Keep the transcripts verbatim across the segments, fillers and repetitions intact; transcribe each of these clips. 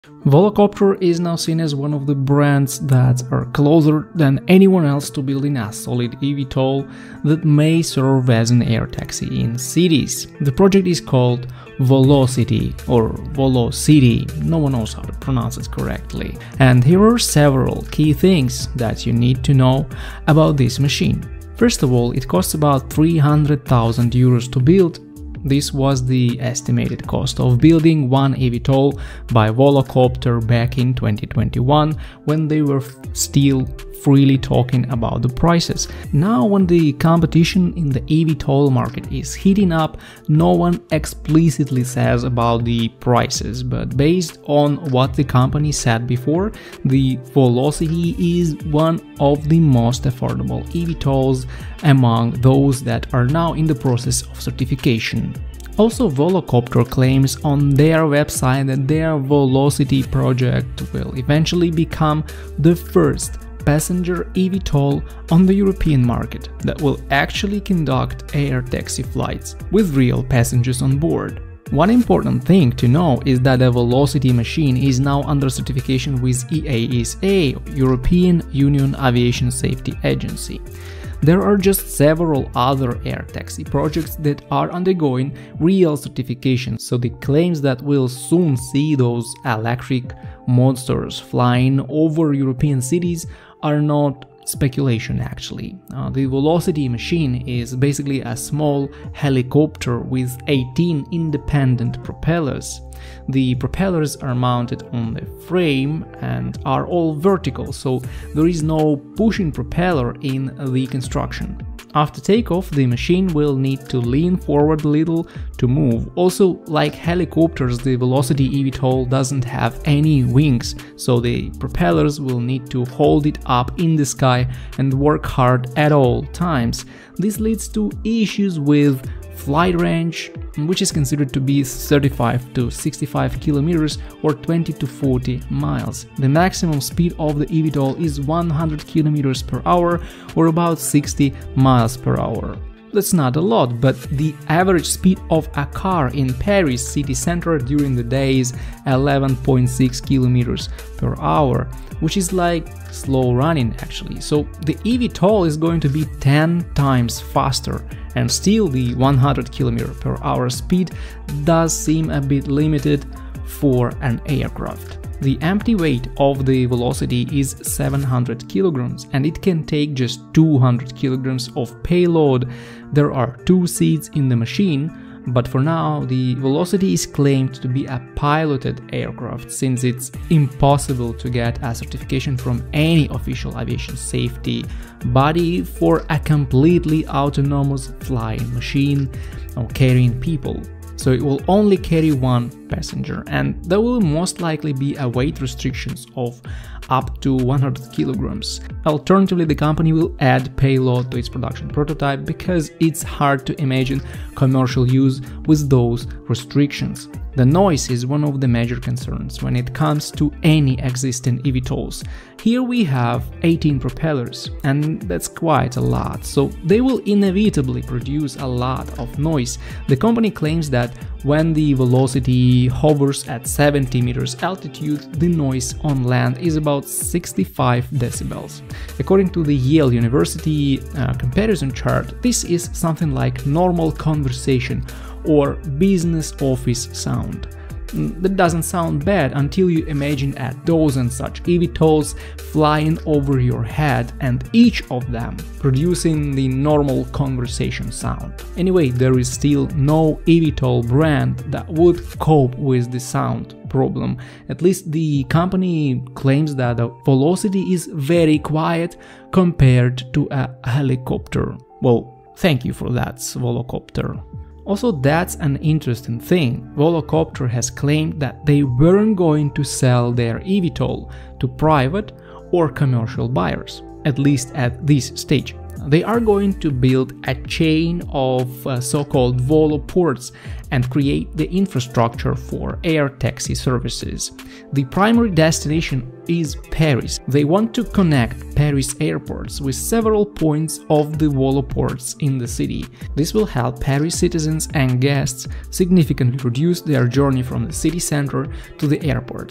Volocopter is now seen as one of the brands that are closer than anyone else to building a solid E V TOL that may serve as an air taxi in cities. The project is called VoloCity or VoloCity, no one knows how to pronounce it correctly. And here are several key things that you need to know about this machine. First of all, it costs about three hundred thousand euros to build. This was the estimated cost of building one E V TOL by Volocopter back in twenty twenty-one, when they were still freely talking about the prices. Now, when the competition in the E V TOL market is heating up, no one explicitly says about the prices, but based on what the company said before, the VoloCity is one of the most affordable E V TOLs among those that are now in the process of certification. Also, Volocopter claims on their website that their VoloCity project will eventually become the first passenger E V TOL on the European market that will actually conduct air taxi flights with real passengers on board. One important thing to know is that the VoloCity machine is now under certification with E A S A, European Union Aviation Safety Agency. There are just several other air taxi projects that are undergoing real certification, so the claims that we'll soon see those electric monsters flying over European cities are not speculation actually. Uh, the VoloCity machine is basically a small helicopter with eighteen independent propellers. The propellers are mounted on the frame and are all vertical, so there is no pushing propeller in the construction. After takeoff, the machine will need to lean forward a little to move. Also, like helicopters, the VoloCity E V TOL doesn't have any wings, so the propellers will need to hold it up in the sky and work hard at all times. This leads to issues with flight range, which is considered to be thirty-five to sixty-five kilometers or twenty to forty miles. The maximum speed of the E V TOL is one hundred kilometers per hour or about sixty miles per hour. That's not a lot, but the average speed of a car in Paris city center during the day is eleven point six kilometers per hour, which is like slow running actually. So the E V TOL is going to be ten times faster, and still the one hundred kilometers per hour speed does seem a bit limited for an aircraft. The empty weight of the VoloCity is seven hundred kilograms, and it can take just two hundred kilograms of payload. There are two seats in the machine, but for now the VoloCity is claimed to be a piloted aircraft, since it's impossible to get a certification from any official aviation safety body for a completely autonomous flying machine or carrying people. So it will only carry one passenger, and there will most likely be a weight restrictions of up to one hundred kilograms. Alternatively, the company will add payload to its production prototype because it's hard to imagine commercial use with those restrictions. The noise is one of the major concerns when it comes to any existing E V TOLs. Here we have eighteen propellers, and that's quite a lot, so they will inevitably produce a lot of noise. The company claims that when the VoloCity hovers at seventy meters altitude, the noise on land is about sixty-five decibels. According to the Yale University uh, comparison chart, this is something like normal conversation or business office sound. That doesn't sound bad until you imagine a dozen such E V TOLs flying over your head, and each of them producing the normal conversation sound. Anyway, there is still no E V TOL brand that would cope with the sound problem. At least the company claims that the VoloCity is very quiet compared to a helicopter. Well, thank you for that, Volocopter. Also, that's an interesting thing. Volocopter has claimed that they weren't going to sell their E V TOL to private or commercial buyers, at least at this stage. They are going to build a chain of uh, so-called Voloports and create the infrastructure for air taxi services. The primary destination is Paris. They want to connect Paris airports with several points of the Voloports in the city. This will help Paris citizens and guests significantly reduce their journey from the city center to the airports.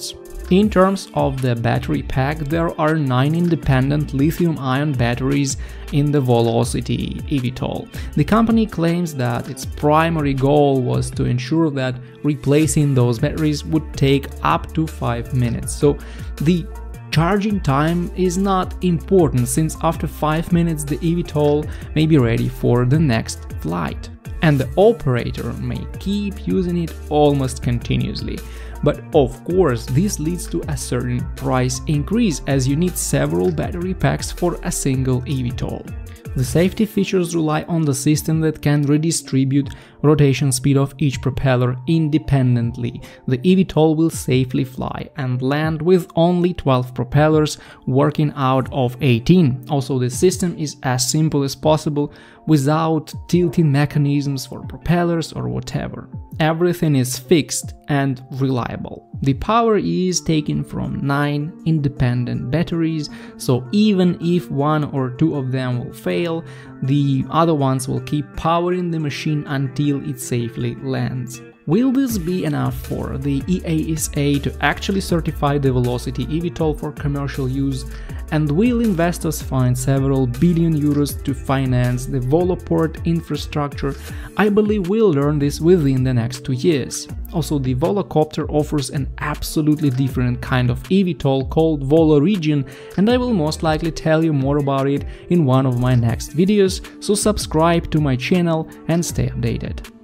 In terms of the battery pack, there are nine independent lithium-ion batteries in the VoloCity E V TOL. The company claims that its primary goal was to ensure that replacing those batteries would take up to five minutes. So the charging time is not important, since after five minutes the E V TOL may be ready for the next flight, and the operator may keep using it almost continuously. But of course, this leads to a certain price increase, as you need several battery packs for a single E V TOL. The safety features rely on the system that can redistribute rotation speed of each propeller independently. The E V TOL will safely fly and land with only twelve propellers working out of eighteen. Also, the system is as simple as possible, without tilting mechanisms for propellers or whatever. Everything is fixed and reliable. The power is taken from nine independent batteries, so even if one or two of them will fail, the other ones will keep powering the machine until it safely lands. Will this be enough for the E A S A to actually certify the VoloCity E V TOL for commercial use? And will investors find several billion euros to finance the Voloport infrastructure? I believe we'll learn this within the next two years. Also, the Volocopter offers an absolutely different kind of E V TOL called VoloRegion, and I will most likely tell you more about it in one of my next videos, so subscribe to my channel and stay updated.